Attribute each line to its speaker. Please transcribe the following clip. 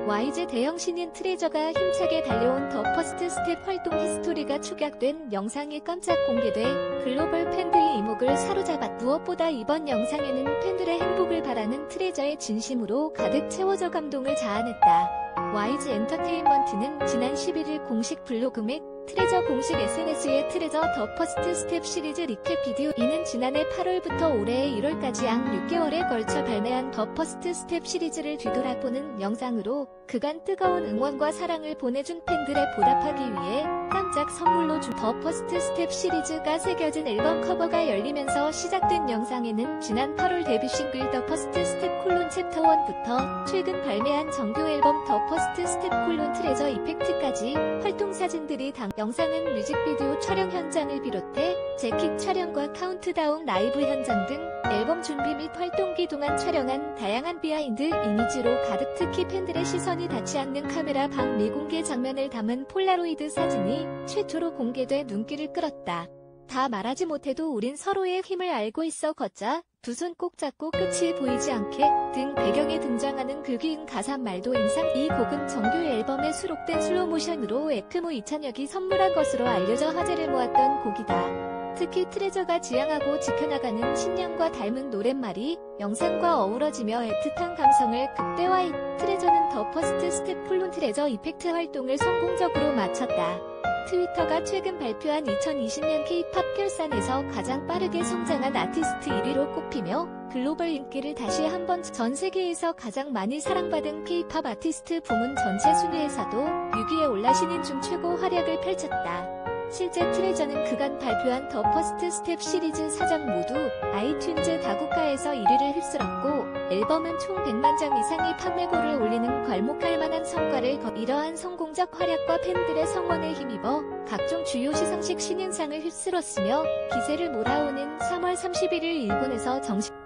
Speaker 1: YG 대형 신인 트레저가 힘차게 달려온 더 퍼스트 스텝 활동 히스토리가 축약된 영상이 깜짝 공개돼 글로벌 팬들의 이목을 사로잡았다. 무엇보다 이번 영상에는 팬들의 행복을 바라는 트레저의 진심으로 가득 채워져 감동을 자아냈다. YG 엔터테인먼트는 지난 11일 공식 블로그 및 트레저 공식 SNS에 트레저 더 퍼스트 스텝 시리즈 리캡 비디오 이는 지난해 8월부터 올해 1월까지 약 6개월에 걸쳐 발매한 더 퍼스트 스텝 시리즈를 뒤돌아보는 영상으로 그간 뜨거운 응원과 사랑을 보내준 팬들에 보답하기 위해 깜짝 선물로 준 더 퍼스트 스텝 시리즈가 새겨진 앨범 커버가 열리면서 시작된 영상에는 지난 8월 데뷔 싱글 더 퍼스트 스텝 콜론 챕터 1부터 최근 발매한 정규 앨범 더 퍼스트 스텝 콜론 트레저 이펙트까지 활동 사진들이 영상은 뮤직비디오 촬영 현장을 비롯해 재킷 촬영과 카운트다운 라이브 현장 등 앨범 준비 및 활동기 동안 촬영한 다양한 비하인드 이미지로 가득 특히 팬들의 시선이 닿지 않는 카메라 밖 미공개 장면을 담은 폴라로이드 사진이 최초로 공개돼 눈길을 끌었다. 다 말하지 못해도 우린 서로의 힘을 알고 있어 걷자, 두 손 꼭 잡고 끝이 보이지 않게 등 배경에 등장하는 글귀인 가사 말도 인상. 이 곡은 정규 앨범에 수록된 슬로모션으로 에크모 이찬혁이 선물한 것으로 알려져 화제를 모았던 곡이다. 특히 트레저가 지향하고 지켜나가는 신념과 닮은 노랫말이 영상과 어우러지며 애틋한 감성을 극대화해 트레저는 더 퍼스트 스텝 콜론 트레저 이펙트 활동을 성공적으로 마쳤다. 트위터가 최근 발표한 2020년 K-팝 결산에서 가장 빠르게 성장한 아티스트 1위로 꼽히며 글로벌 인기를 다시 한번 전 세계에서 가장 많이 사랑받은 K-팝 아티스트 부문 전체 순위에서도 6위에 올라 신인 중 최고 활약을 펼쳤다. 실제 트레저는 그간 발표한 더 퍼스트 스텝 시리즈 4장 모두 아이튠즈 다국가에서 1위를 휩쓸었고 앨범은 총 100만 장 이상의 판매고를 올리는 괄목할 만한 성과를 이러한 성공적 활약과 팬들의 성원에 힘입어 각종 주요 시상식 신인상을 휩쓸었으며 기세를 몰아오는 3월 31일 일본에서 정식